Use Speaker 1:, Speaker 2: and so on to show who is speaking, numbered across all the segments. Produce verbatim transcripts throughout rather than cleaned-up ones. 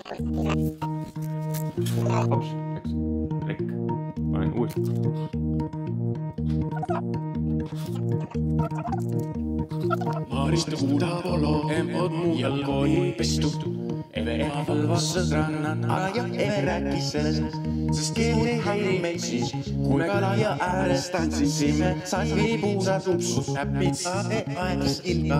Speaker 1: Ops, läks rekk. Panen uuesti.
Speaker 2: Maarista kuuda polo, emod muu jalgooni pestu. Eve ema valvas sõdrannan, aga eve rääkis sellest, sest keel ei häiri meid siis, kui me kalaja ääres tantsisime, sai puusa tupsud näpid saade aegas ilma.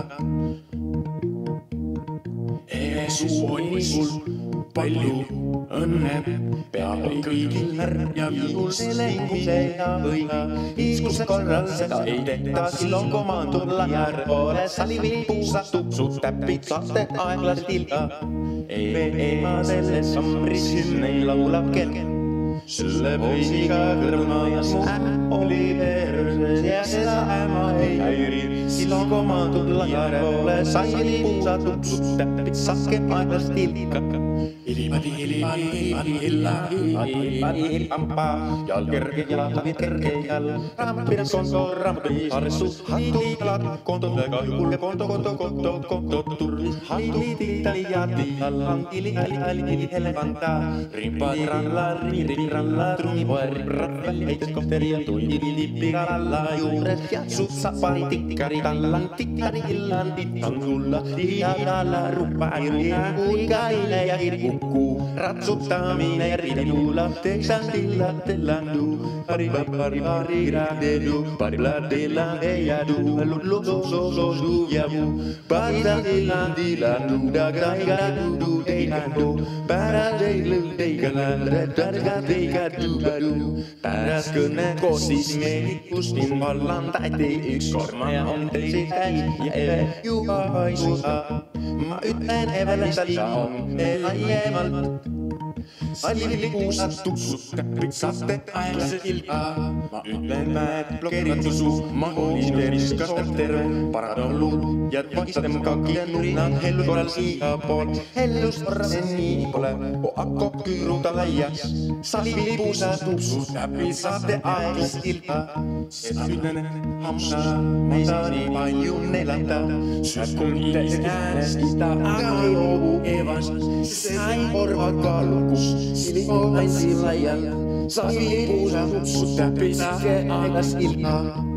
Speaker 2: Eve suu oli sul palju õnne, peale kõigil närv ja viimusele inguse ja võina. Iskuse korral seda ei tehta, silon komandurla järgole salivi puusa tupsud täpid saate aeglast ilma. Eve ema selles sambris hümneid laulab kell. Selle poisiga kõrvmajas mu ämm oli verses ja seda äma ei häiri. Silon komandurla järgole salivi puusa tupsud täpid saate aeglast ilma. Ilipadi, ilipadi, ilipadi, ilipadi, ilipadi, ilipampa. Jal kerge, jalapid kerge, jal rampinas konto, rampi arressu. Hattu jalad, konto väga julge, konto, konto, konto, konto, turvi. Hattu titali jati, hantili, ali, ali, ali, elefanta. Rimpadi, ralla, riri, ralla, truni, poeri, rappi, heites kohteri ja tundi, lippi, ralla, juures. Sutsa, pari, tikkari, tallan, tikkari, illan, tittan, tulla. Tiiadalla, ruppa, irja, kuikaile ja irgu. Ratsuttaminen ja riilulla, teksän tilla tellandu. Pari pari pari radedu, pari bladella eyadu. Lulu so so so du yabu. Pari tilla dillandu, dagaiga du deikando. Para deilu deikalan, darga deikadu badu. Paras kena kosis meikustin vallan taite yks korma on teisi käi ja eve juhaisuta. Ma ytän evellä salisa on elä Salivi puusa tupsut täppit saatte aeglaselt ilmaa. Ma ütlen päev blokeeritu suu, ma olin veriskas terve. Paradollu ja vaistem kaki ja nurnan hellu korral siia pool. Hellus korrasen nii pole, o akko küüruta laias. Salivi puusa tupsut täppit saatte aeglaselt ilmaa. Seda ütlen hamsa, me ei saa nii palju nelata. Süüt kun täis äänes ita, aga ei loobu evast. Sai korva kaalukus. Silimo lain silajal, salivi puusa tupsut täppit saake aeglas ilmaa.